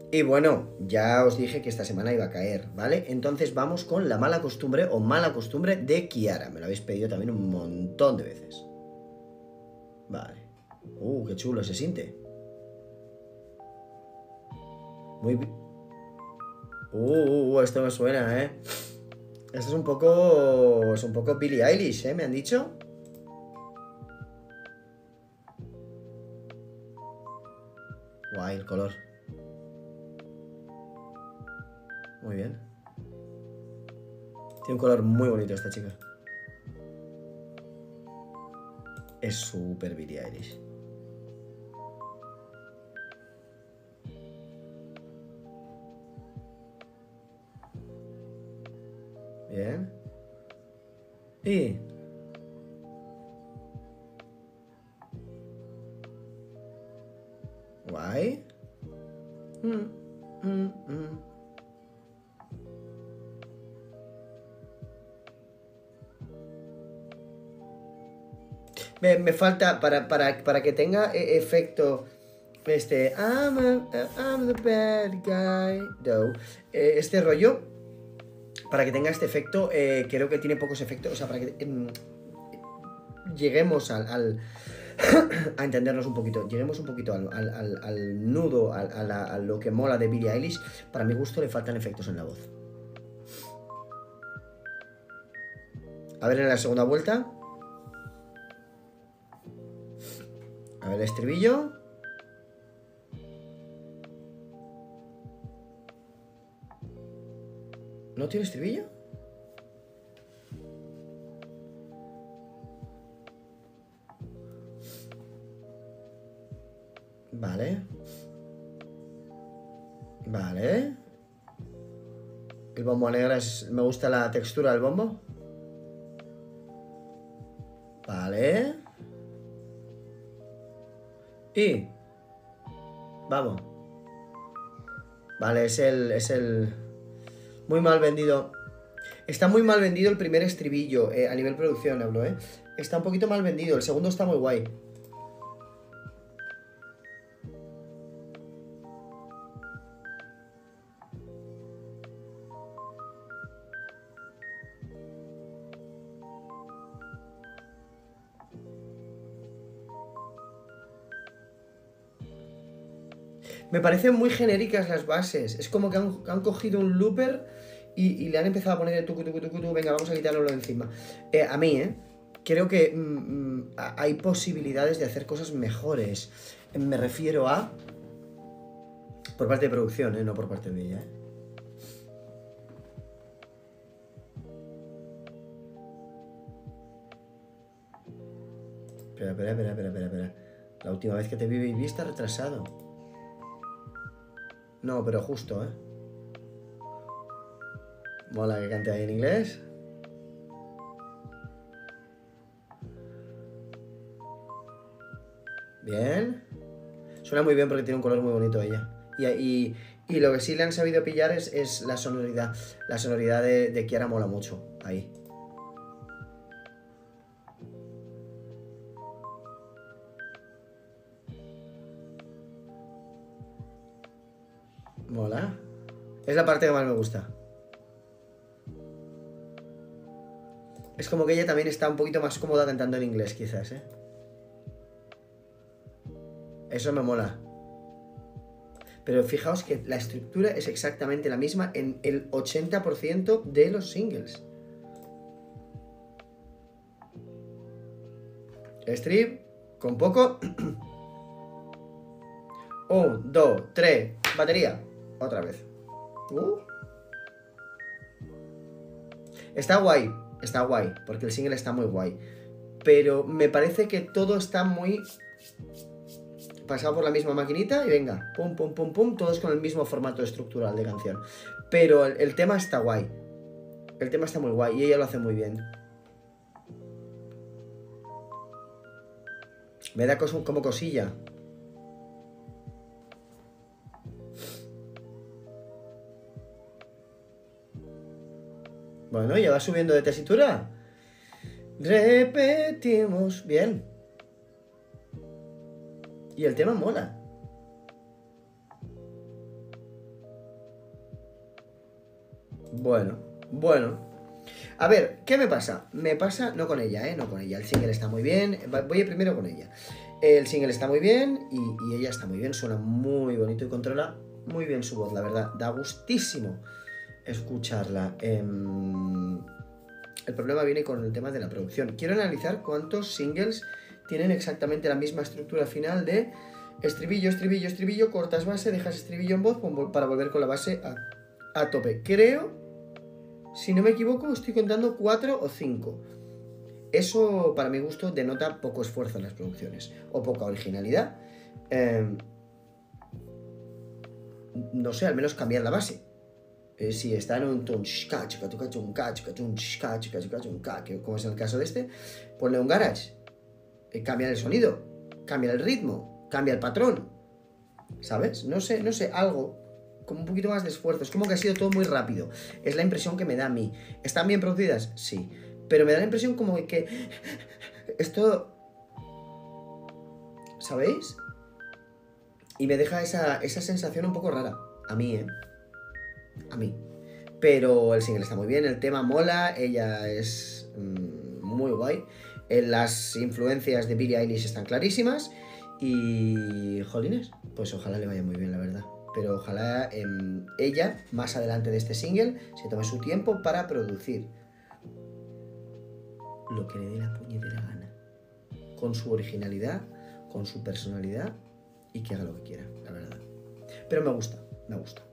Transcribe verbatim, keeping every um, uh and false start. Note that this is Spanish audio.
Y bueno, ya os dije que esta semana iba a caer, ¿vale? Entonces vamos con la mala costumbre o mala costumbre de Kiara. Me lo habéis pedido también un montón de veces. Vale. Uh, qué chulo se siente. Muy... Uh, uh, uh, esto me suena, ¿eh? Esto es un poco... Es un poco Billie Eilish, ¿eh? ¿Me han dicho? Guay, el color. Muy bien. Tiene un color muy bonito esta chica. Es súper Billie Eilish. Bien. Y... Guay. Mm, mm, mm. Me, me falta, para, para, para que tenga e- efecto, este, I'm, a- I'm the bad guy, no. Eh, este rollo, para que tenga este efecto, eh, creo que tiene pocos efectos, o sea, para que em, lleguemos al, al a entendernos un poquito, lleguemos un poquito al, al, al, al nudo, al, a, la, a lo que mola de Billie Eilish. Para mi gusto le faltan efectos en la voz. A ver en la segunda vuelta. A ver el estribillo. ¿No tiene estribillo? Vale. Vale. El bombo alegra es... Me gusta la textura del bombo. Vale. Y... Vamos. Vale, es el... Es el... Muy mal vendido. Está muy mal vendido el primer estribillo. Eh, a nivel producción hablo, ¿eh? Está un poquito mal vendido. El segundo está muy guay. Me parecen muy genéricas las bases. Es como que han, han cogido un looper y, y le han empezado a poner el tucu, tucu, tucu, tucu. Venga, vamos a quitarlo de encima. Eh, a mí, ¿eh? Creo que mm, mm, hay posibilidades de hacer cosas mejores. Me refiero a... Por parte de producción, ¿eh? No por parte de ella, ¿eh? Espera, espera, espera, espera, espera, espera. La última vez que te vi, vi está retrasado. No, pero justo, ¿eh? Mola que cante ahí en inglés. Bien. Suena muy bien porque tiene un color muy bonito ella. Y, y, y lo que sí le han sabido pillar es, es la sonoridad. La sonoridad de, de Kiara mola mucho. Ahí. Mola. Es la parte que más me gusta. Es como que ella también está un poquito más cómoda cantando en inglés, quizás, ¿eh? Eso me mola. Pero fijaos que la estructura es exactamente la misma en el ochenta por ciento de los singles. Strip, con poco. Un, dos, tres, batería. Otra vez. Uh. Está guay, está guay, porque el single está muy guay. Pero me parece que todo está muy... pasado por la misma maquinita y venga, pum, pum, pum, pum, todos con el mismo formato estructural de canción. Pero el, el tema está guay. El tema está muy guay y ella lo hace muy bien. Me da cos como cosilla. Bueno, ya va subiendo de tesitura. Repetimos. Bien. Y el tema mola. Bueno, bueno. A ver, ¿qué me pasa? Me pasa, no con ella, ¿eh? No con ella. El single está muy bien. Voy primero con ella. El single está muy bien y, y ella está muy bien. Suena muy bonito y controla muy bien su voz, la verdad. Da gustísimo escucharla. Eh, el problema viene con el tema de la producción. Quiero analizar cuántos singles tienen exactamente la misma estructura final de estribillo, estribillo, estribillo, cortas base, dejas estribillo en voz para volver con la base a, a tope. Creo, si no me equivoco, estoy contando cuatro o cinco. Eso, para mi gusto, denota poco esfuerzo en las producciones o poca originalidad. Eh, no sé, al menos cambiar la base. Eh, si está en un ton, como es el caso de este, ponle un garage. Eh, cambia el sonido, cambia el ritmo, cambia el patrón. ¿Sabes? No sé, no sé, algo como un poquito más de esfuerzo. Es como que ha sido todo muy rápido. Es la impresión que me da a mí. ¿Están bien producidas? Sí. Pero me da la impresión como que esto... ¿Sabéis? Y me deja esa, esa sensación un poco rara. A mí, ¿eh? A mí. Pero el single está muy bien, el tema mola, ella es mmm, muy guay. Las influencias de Billie Eilish están clarísimas. Y... jolines, pues ojalá le vaya muy bien, la verdad. Pero ojalá eh, ella, más adelante de este single, se tome su tiempo para producir lo que le dé la puñetera gana. Con su originalidad, con su personalidad y que haga lo que quiera, la verdad. Pero me gusta, me gusta.